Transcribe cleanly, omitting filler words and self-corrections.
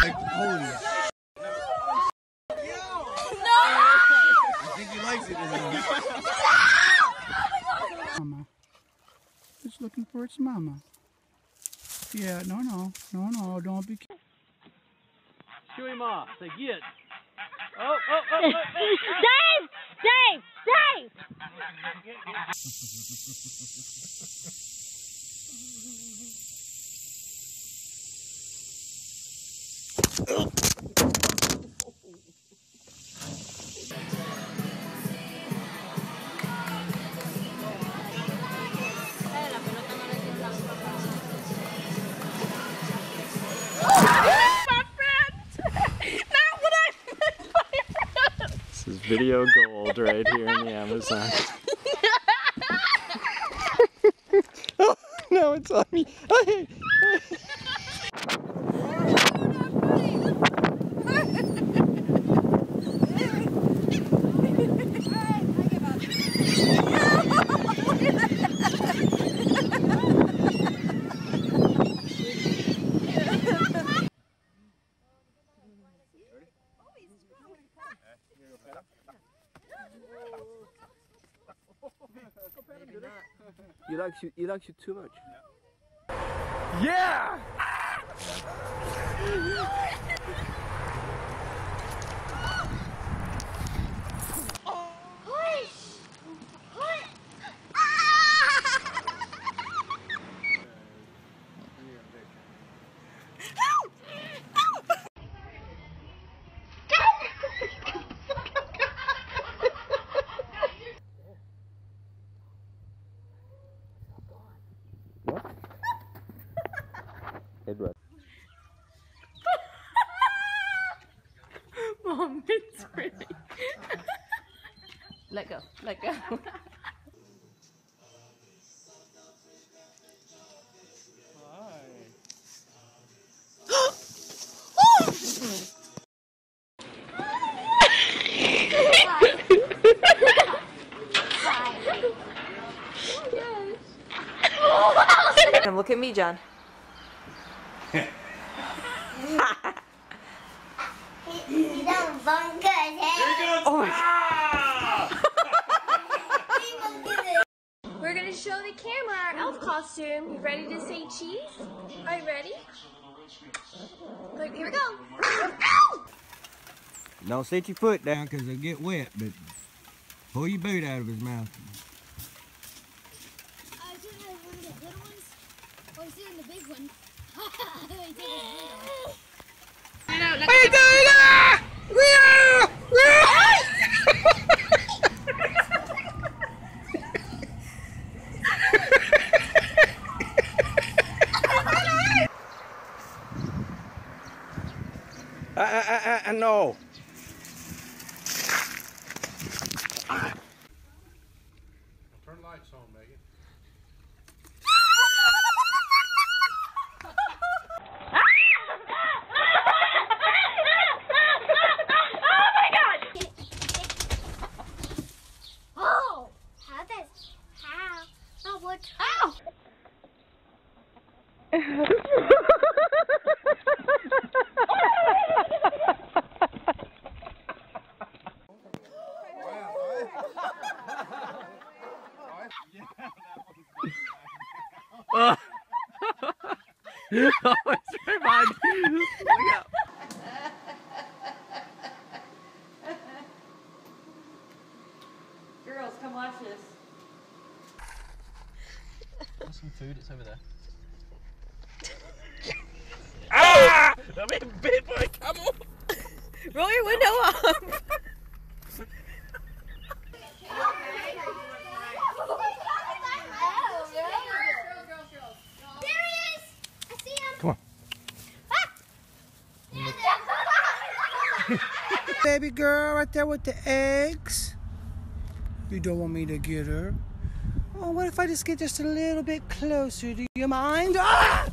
Holy. No! I think he likes it. Mama. It's looking for its mama. Yeah, no, don't be. Shoo him off. Say, get. Oh. Dave! Dave! Dave! This is video gold right here in the Amazon. Oh, no, it's on me. Hey. You like you too much. Yeah! Mom, it's pretty. Let go. And look at me, John. We're gonna show the camera our elf costume. You ready to say cheese? Are you ready? Look, here we go. Don't set your foot down because it'll get wet, but pull your boot out of his mouth. I didn't have one of the little ones. Oh, he's doing the big one. What are you doing? No. Turn lights on, Megan. Oh! How? Oh, what? Ow! Oh, it's right behind you. Look out. Girls, come watch this. There's some food, it's over there. Ah! I'm in bed, boy, come on. Roll your window up. Come on. Baby girl right there with the eggs. You don't want me to get her? Oh, what if I just get just a little bit closer? Do you mind? Ah!